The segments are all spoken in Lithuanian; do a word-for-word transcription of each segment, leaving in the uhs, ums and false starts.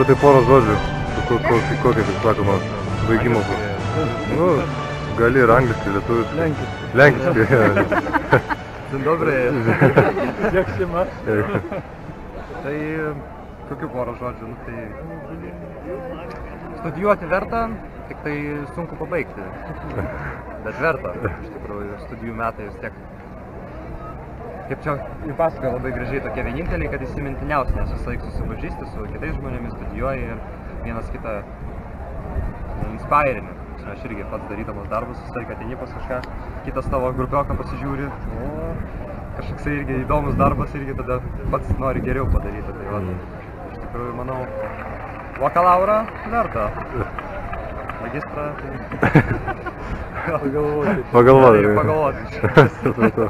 tai poros žodžių, kokia, kaip sakoma, baigimo. Nu, gali ir angliškai, lietuviškai. Lenkiškai. Lenkiškai. Dzień dobry. Jak się masz? Tai kokių porą žodžių, nu tai studijuoti verta, tik tai sunku pabaigti. Bet verta, iš tikrųjų, studijų metai vis tiek. Kaip čia įpasakoja labai gražiai tokie vieninteliai, kad įsimintiniausi, nes visą laiką susipažįsti su kitais žmonėmis, studijuoji ir vienas kitą inspirini. Aš irgi pats darydamas darbus, visą laiką ateini pas kažką, kitas tavo grupioką pasižiūri, o kažkoks irgi įdomus darbas irgi tada pats nori geriau padaryti. Tai va, iš tikrųjų, manau, bakalaurą verta. Magistrą, tai... Pagalvoti. Pagalvoti. Pagalvoti.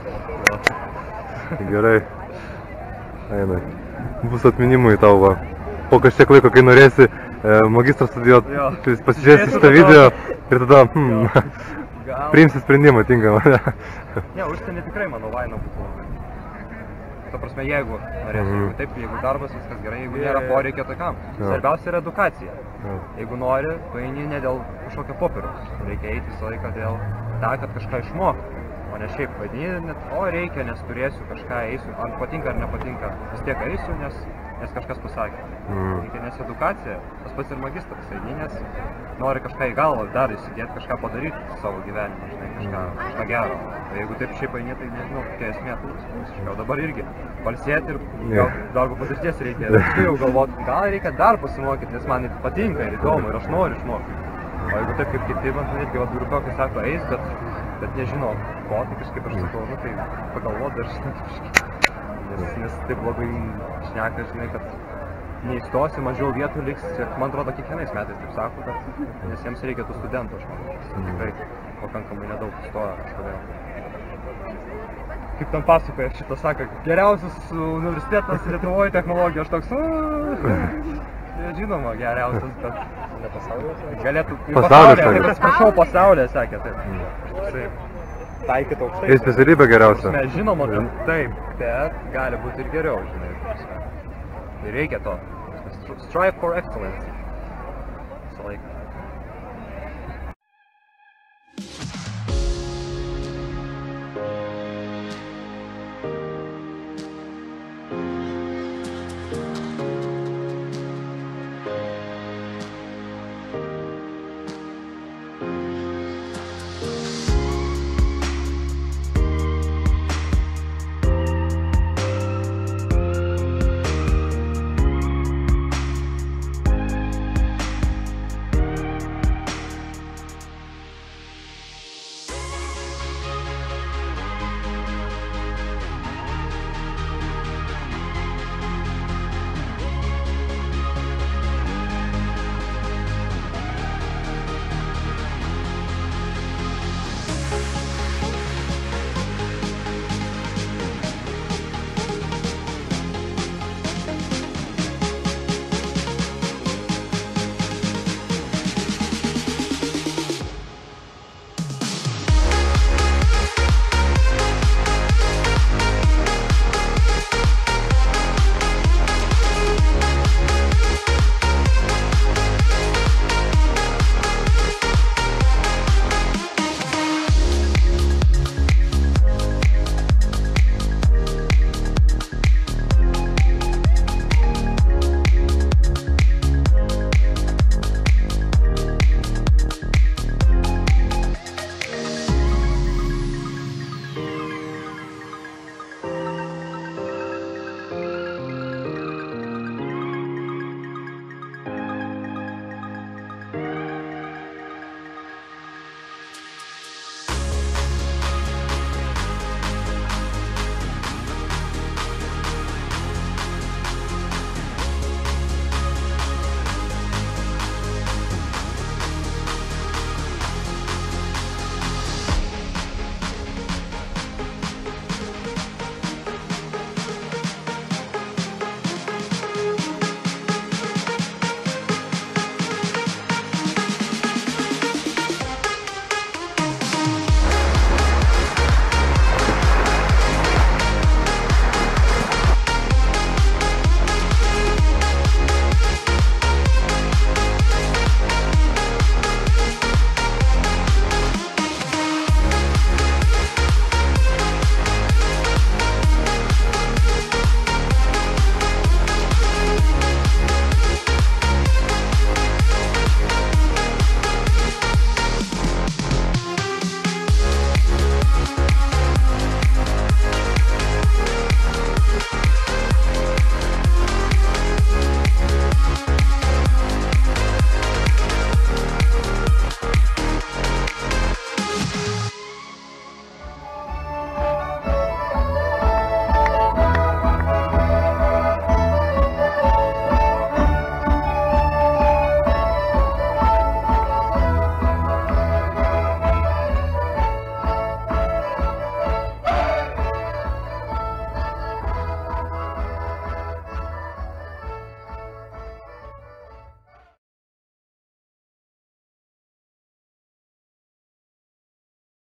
Gerai. Einai. Bus atminimui tau, va. Po kažkiek laiko, kai norėsi magistrą studijuoti, tai pasižiūrėsi šitą video ir tada hmm, priimsi sprendimą tinkamą. Ne, užsienį tikrai, mano, vaina būtų. Ta prasme, jeigu norėsi, jeigu taip, jeigu darbas, viskas gerai, jeigu nėra poreikio, tai kam? Svarbiausia yra edukacija. Jeigu nori, tu eini ne dėl kažkokio popieriaus. Reikia eiti visą laiką dėl tą, kad kažką išmokti. O ne šiaip vadini, net, o reikia, nes turėsiu kažką, eisiu, ar patinka ar nepatinka, vis tiek eisiu, nes, nes kažkas pasakė. Mm. Reikia, nes edukacija, tas pats ir magistras, eini, nes nori kažką į galvą dar įsidėti, kažką padaryti savo gyvenimą, žinai, kažką, kažką gero. O jeigu taip šiaip eini, tai nežinau, kokia esmė, tai o dabar irgi palsėti ir gal darbo patirties reikia, ir jau galvoti, gal reikia dar pasimokyti, nes man patinka ir įdomu ir aš noriu išmokti. O jeigu taip kaip kiti, man netgi va grupiokai sako, eis, bet, bet nežinau ko, tai kažkaip aš sakau, nu tai pagalvot dar žinai kažkaip. Nes, nes taip blogai šneka, žinai, kad neįstosi, mažiau vietų liks ir man atrodo kiekvienais metais taip sako, kad, nes jiems reikia tų studentų, aš manau, tikrai pakankamai nedaug įstoja kažkodėl. Kaip ten pasakoja, šitą sako, geriausias universitetas Lietuvoje technologijų, aš toks, žinoma, geriausias, bet ne pasaulyje. Galėtų į pasaulyje, taip atsiprašau, pasaulyje, sakė, taip. Taip, taikyti aukštai. Ir specialybė geriausia. Mes žinoma, taip, bet gali būti ir geriau, žinai. Tai reikia to. Strive for excellence.